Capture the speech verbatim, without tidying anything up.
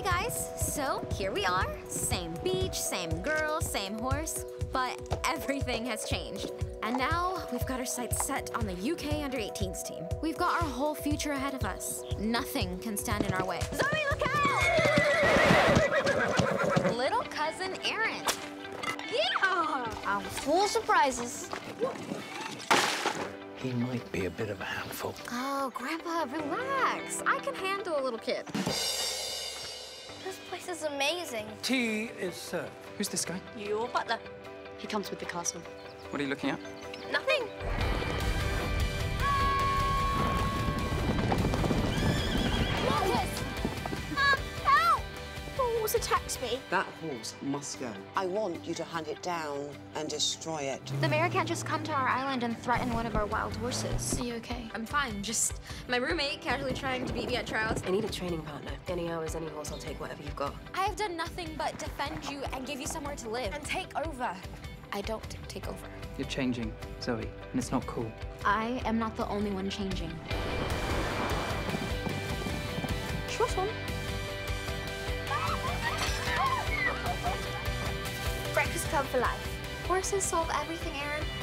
Hey guys, so here we are. Same beach, same girl, same horse, but everything has changed. And now we've got our sights set on the U K under eighteens team. We've got our whole future ahead of us. Nothing can stand in our way. Zoe, look out! Little cousin Erin. Yeah! I'm full of surprises. He might be a bit of a handful. Oh, Grandpa, relax. I can handle a little kid. This place is amazing. Tea is served. Who's this guy? Your butler. He comes with the castle. What are you looking at? Nothing. Marcus! Mom, help! Horse attacks me. That horse must go. I want you to hunt it down and destroy it. The mayor can't just come to our island and threaten one of our wild horses. Are you okay? I'm fine, just my roommate casually trying to beat me at tryouts. I need a training partner. Any hours, any horse, I'll take whatever you've got. I have done nothing but defend you and give you somewhere to live. And take over. I don't take over. You're changing, Zoe, and it's not cool. I am not the only one changing. Short one. Breakfast Club for life. Horses solve everything, Erin.